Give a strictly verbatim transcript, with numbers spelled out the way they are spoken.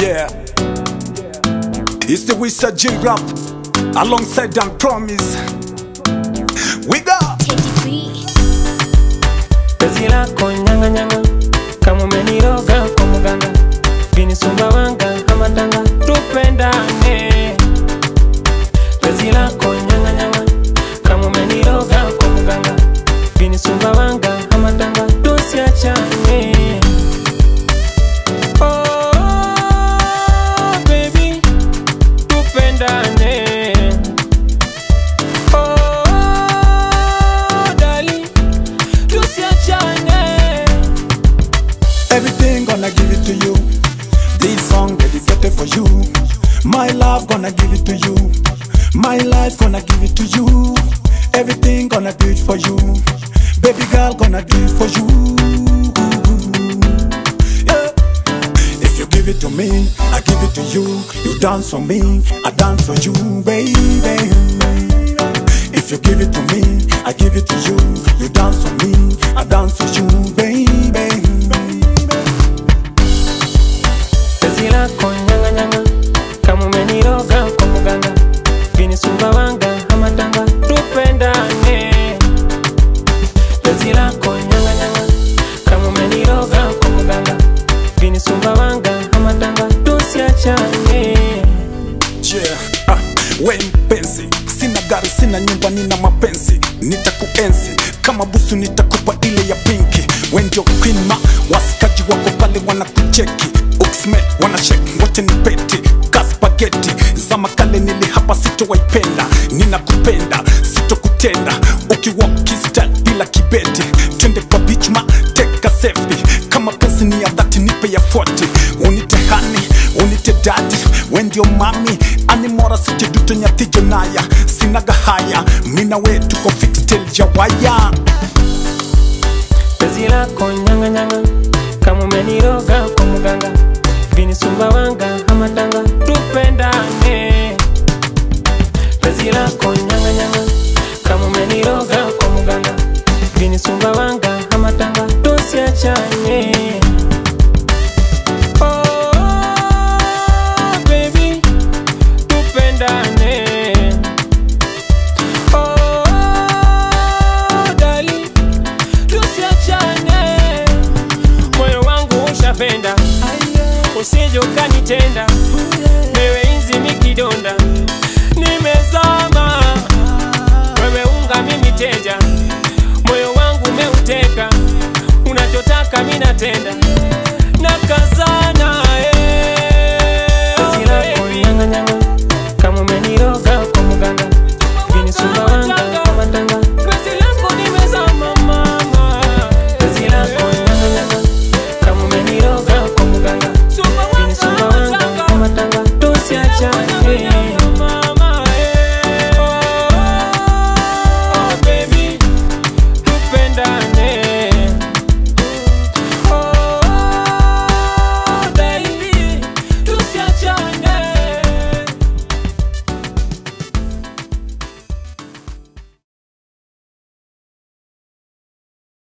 Yeah, it's the Wizard J Rap alongside Dan Promise. We go. Tedy B. Penzi lako nyang'anyang'a, kama umeniroga kwa muganga, vinisumba wanga ama tanga, tupendane. Penzi lako nyang'anyang'a, kama umeniroga kwa muganga, vinisumba wanga ama tanga, tusiachane. Everything gonna give it to you. This song dedicated for you. My love gonna give it to you. My life gonna give it to you. Everything gonna do it for you. Baby girl gonna do it for you. Yeah. If you give it to me, I give it to you. You dance for me, I dance for you, baby. If you give it to me, I give it to you. You dance for me, I dance for you, baby. Penzi lako nyang'anyang'a, kama umeniroga kwa muganga, vinisumba wanga ama tanga, tupendane. Penzi lako nyang'anyang'a, kama umeniroga kwa muganga, vinisumba wanga ama tanga, tusiachane. Yeah, ah, we mpenzi, sina gari, sina nyumba, nina mapenzi. Nitakuenzi kama busu, nitakupa ile ya pinki. We ndio queen ma, wasikaji wako pale wanakucheki. Uxmet wanashake, wote ni peti ka spaghetti. Zama kale nili hapa, sitowaipenda. Ninakupenda, sitokutenda. Ukiwalk style bila kibeti. Twende kwa beach ma, take a selfie. Kama pensi ni ya dhati, nipe ya forty. Unite honey, unite daddy. We ndio mami, animora sijeduto nyatijo naya. Sinaga haya, mina we tuko fix till jawaya. Penzi lako nyang'anyang'a, kama umeniroga kwa muganga, vinisumba wanga ama tanga, tupendane. Penzi lako nyang'anyang'a, kama umeniroga kwa muganga, vinisumba wanga ama tanga, tusiachane. Oh baby, tupendane. Oh darling, tusiachane. Moyo wangu ushapenda, usije ukanitenda. Wewe inzi mikidonda, nimezama. Wewe unga mimi teja, moyo wangu umeuteka. Unachotaka mimi natenda.